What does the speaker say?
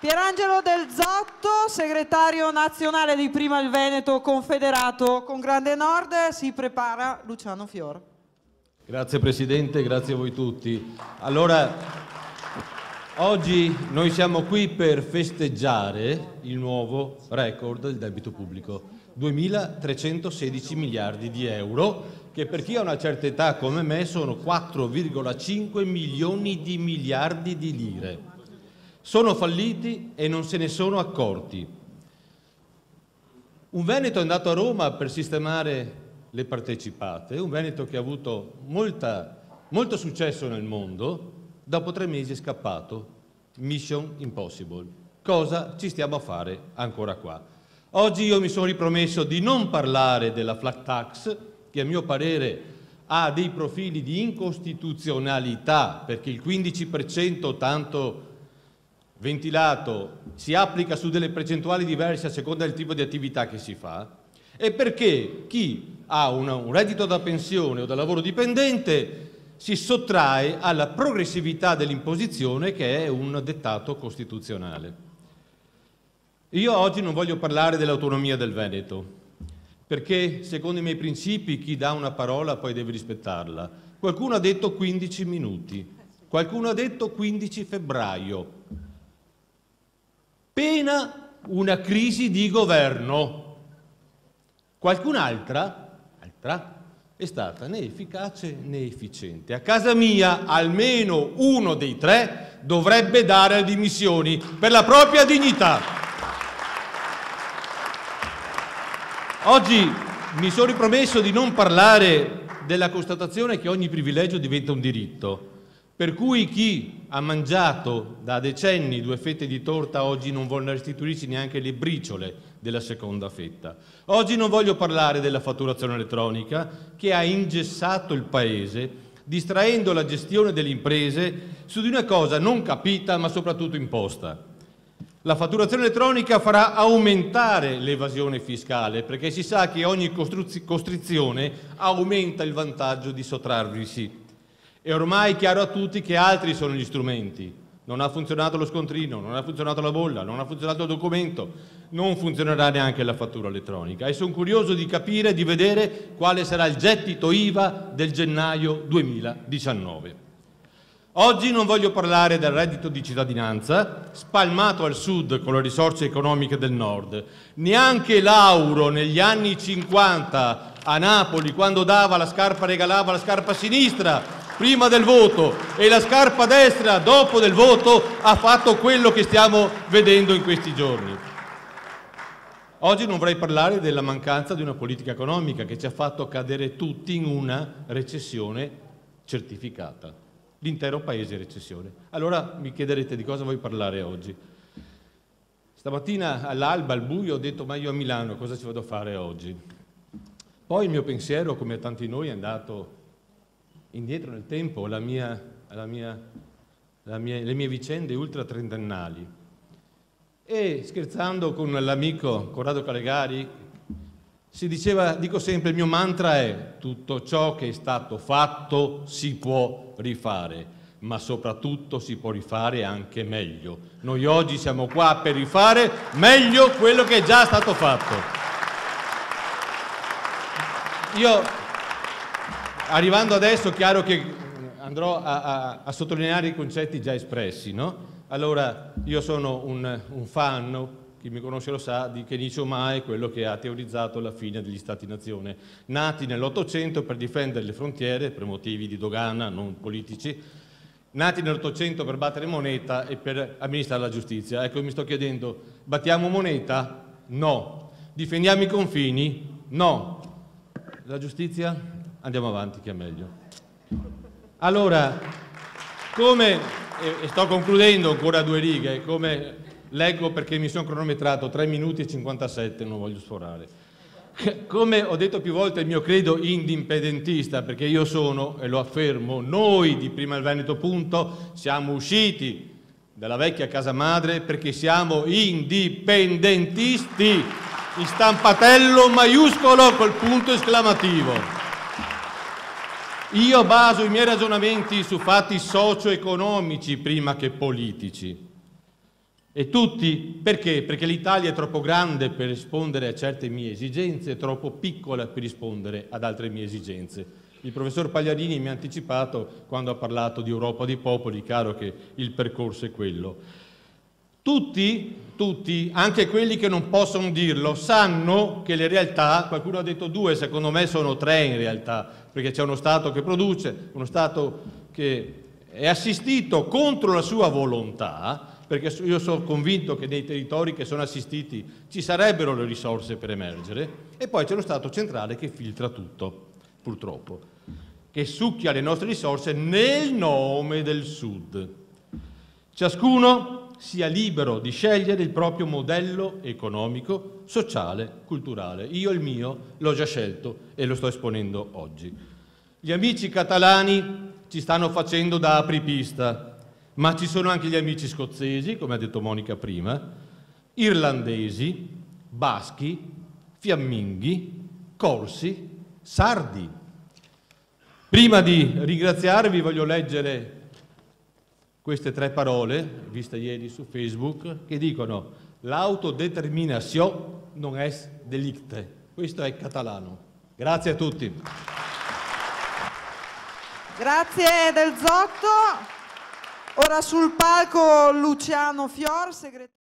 Pierangelo Del Zotto, segretario nazionale di Prima il Veneto Confederato con Grande Nord, si prepara Luciano Fior. Grazie Presidente, grazie a voi tutti. Allora, oggi noi siamo qui per festeggiare il nuovo record del debito pubblico, 2.316 miliardi di euro, che per chi ha una certa età come me sono 4,5 milioni di miliardi di lire. Sono falliti e non se ne sono accorti. Un Veneto è andato a Roma per sistemare le partecipate, un Veneto che ha avuto molto successo nel mondo, dopo 3 mesi è scappato. Mission impossible. Cosa ci stiamo a fare ancora qua? Oggi io mi sono ripromesso di non parlare della flat tax, che a mio parere ha dei profili di incostituzionalità, perché il 15% tanto ventilato si applica su delle percentuali diverse a seconda del tipo di attività che si fa, e perché chi ha un reddito da pensione o da lavoro dipendente si sottrae alla progressività dell'imposizione, che è un dettato costituzionale. Io oggi non voglio parlare dell'autonomia del Veneto, perché secondo i miei principi chi dà una parola poi deve rispettarla. Qualcuno ha detto 15 minuti, qualcuno ha detto 15 febbraio. Pena una crisi di governo. Qualcun'altra è stata né efficace né efficiente. A casa mia almeno uno dei 3 dovrebbe dare le dimissioni per la propria dignità. Oggi mi sono ripromesso di non parlare della constatazione che ogni privilegio diventa un diritto, per cui chi ha mangiato da decenni 2 fette di torta oggi non vuole restituirci neanche le briciole della seconda fetta. Oggi non voglio parlare della fatturazione elettronica, che ha ingessato il Paese, distraendo la gestione delle imprese su di una cosa non capita ma soprattutto imposta. La fatturazione elettronica farà aumentare l'evasione fiscale, perché si sa che ogni costrizione aumenta il vantaggio di sottrarvisi. È ormai chiaro a tutti che altri sono gli strumenti. Non ha funzionato lo scontrino, non ha funzionato la bolla, non ha funzionato il documento, non funzionerà neanche la fattura elettronica. E sono curioso di capire e di vedere quale sarà il gettito IVA del gennaio 2019. Oggi non voglio parlare del reddito di cittadinanza, spalmato al sud con le risorse economiche del nord. Neanche Lauro negli anni 50 a Napoli, quando dava la scarpa, regalava la scarpa sinistra prima del voto e la scarpa destra dopo del voto, ha fatto quello che stiamo vedendo in questi giorni. Oggi non vorrei parlare della mancanza di una politica economica che ci ha fatto cadere tutti in una recessione certificata. L'intero paese in recessione. Allora mi chiederete di cosa vuoi parlare oggi. Stamattina all'alba, al buio, ho detto ma io a Milano cosa ci vado a fare oggi? Poi il mio pensiero, come a tanti di noi, è andato indietro nel tempo, le mie vicende ultra trentennali. E scherzando con l'amico Corrado Calegari si diceva, dico sempre, il mio mantra è: tutto ciò che è stato fatto si può rifare, ma soprattutto si può rifare anche meglio. Noi oggi siamo qua per rifare meglio quello che è già stato fatto. Io, arrivando adesso, è chiaro che andrò a sottolineare i concetti già espressi, no? Allora, io sono un fan, chi mi conosce lo sa, di Kenichi Ohmae, quello che ha teorizzato la fine degli Stati-nazione, nati nell'Ottocento per difendere le frontiere, per motivi di dogana, non politici, nati nell'Ottocento per battere moneta e per amministrare la giustizia. Ecco, mi sto chiedendo, battiamo moneta? No. Difendiamo i confini? No. La giustizia? Andiamo avanti, che è meglio. Allora, come, e sto concludendo ancora 2 righe, come leggo perché mi sono cronometrato 3 minuti e 57, non voglio sforare. Come ho detto più volte il mio credo indipendentista, perché io sono, e lo affermo, noi di Prima il Veneto punto, siamo usciti dalla vecchia casa madre perché siamo indipendentisti, in stampatello maiuscolo col punto esclamativo. Io baso i miei ragionamenti su fatti socio-economici prima che politici. E tutti, perché? Perché l'Italia è troppo grande per rispondere a certe mie esigenze, è troppo piccola per rispondere ad altre mie esigenze. Il professor Pagliarini mi ha anticipato quando ha parlato di Europa dei popoli, chiaro che il percorso è quello. Tutti, anche quelli che non possono dirlo, sanno che le realtà, qualcuno ha detto 2, secondo me sono 3 in realtà, perché c'è uno Stato che produce, uno Stato che è assistito contro la sua volontà, perché io sono convinto che nei territori che sono assistiti ci sarebbero le risorse per emergere, e poi c'è lo Stato centrale che filtra tutto, purtroppo, che succhia le nostre risorse nel nome del Sud. Ciascuno sia libero di scegliere il proprio modello economico, sociale, culturale. Io il mio l'ho già scelto e lo sto esponendo oggi. Gli amici catalani ci stanno facendo da apripista, ma ci sono anche gli amici scozzesi, come ha detto Monica prima, irlandesi, baschi, fiamminghi, corsi, sardi. Prima di ringraziarvi voglio leggere queste 3 parole, viste ieri su Facebook, che dicono l'autodeterminazione non è delicte. Questo è catalano. Grazie a tutti. Grazie del Zotto. Ora sul palco Luciano Fior, segretario.